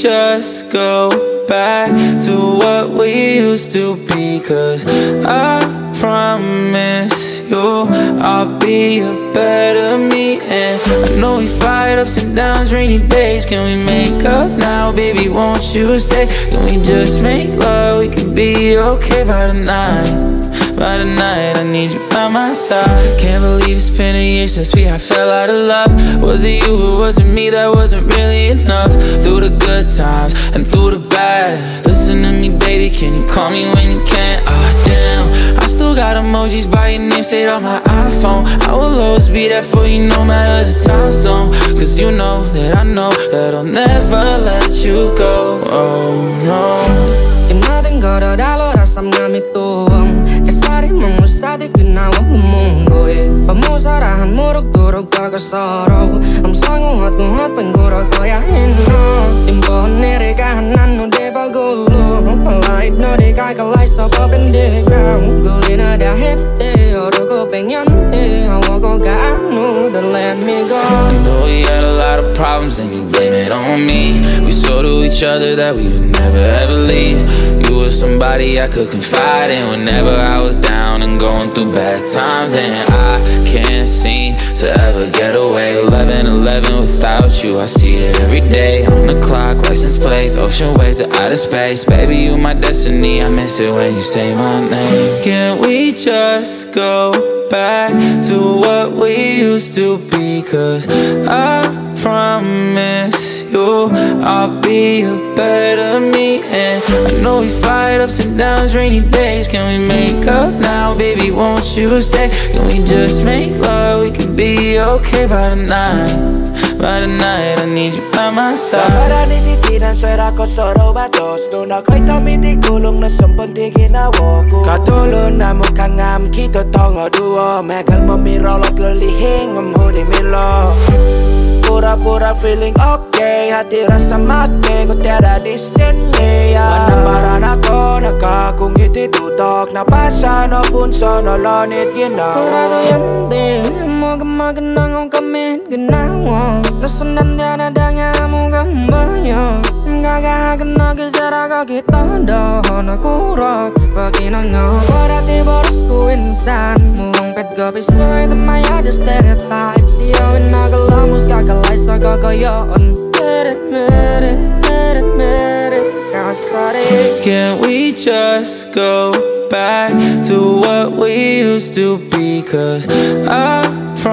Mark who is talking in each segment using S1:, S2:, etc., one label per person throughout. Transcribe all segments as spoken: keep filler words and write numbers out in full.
S1: just go back to what we used to be? 'Cause I promise you I'll be a better me. And I know we fight ups and downs, rainy days. Can we make up now, baby, won't you stay? Can we just make love, we can be okay by the night. By the night, I need you by my side. Can't believe it's been a year since we had fell out of love. Was it you or was it me? That wasn't really enough. Through the good times and through the bad, listen to me, baby, can you call me when you can? Ah, damn, I still got emojis by your name saved on my iPhone. I will always be there for you no matter the time zone. 'Cause you know that I know that I'll never let you go. Oh no.
S2: Tinggal dalam rasa ngamituang kasari mengusah di kenawa munggoe pemusarahan muruk duruk kagasaro am sanguhat nguhat penggurau kaya hino timbon nere kahanan no de bagulu palait no de kai kalai sopa pendekang gulin ada hete oro ko pengen te hawa ko ka anu don't let me go.
S1: I know we had a lot of problems and you blame it on me. We swore to each other that we would never ever leave. You were somebody I could confide in whenever I was down and going through bad times. And I can't seem to ever get away. eleven eleven without you, I see it every day. On the clock, license plates, ocean waves to outer space. Baby, you my destiny, I miss it when you say my name. Can't we just go back to what we used to be? 'Cause I promise you I'll be a better me. And I know we fight ups and downs, rainy days. Can we make up now, baby, won't you stay? Can we just make love, we can be okay by the night. By the night, I need you by my side.
S3: Para nititinan sara ko soro batos. Doon ako'y tumitigulong na sampun di ginawa ko. Katulon na mukhang am kito tongo duo. Megal mo mirolot lulihing umhuni milo. Pura-pura feeling okay, hati rasa make ko tiada di sini ya. Panamparan ako, nakakungiti tutok. Napasa no punso, no lonit ginawa.
S2: Kurado yante, mo gamaganang ang kami ginawa. Nasundan niya na danya mo gambaya. Gagahagan na gisara ka kita dahan akurat. Paginangaw, parati boros ko insan. Mukhang pet gabi soy, tamaya just stereotype. Siyawin na galamos, kagalay sa gagayaan. Mere, mere, mere, mere, kasari.
S1: Can't we just go back to what we used to be? 'Cause I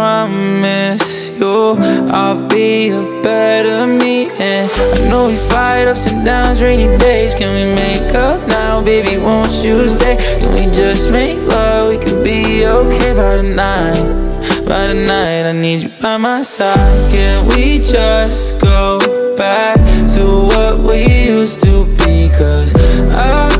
S1: promise you I'll be a better me. And I know we fight ups and downs, rainy days. Can we make up now, baby, won't you stay? Can we just make love, we can be okay by the night. By the night, I need you by my side. Can't we just go back to what we used to be? 'Cause I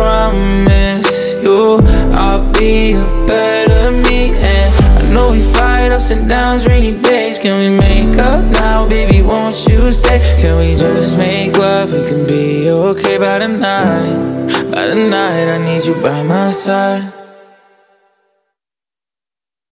S1: promise you I'll be a better me. And I know we fight ups and downs, rainy days. Can we make up now, baby, won't you stay? Can we just make love, we can be okay by the night. By the night, I need you by my side.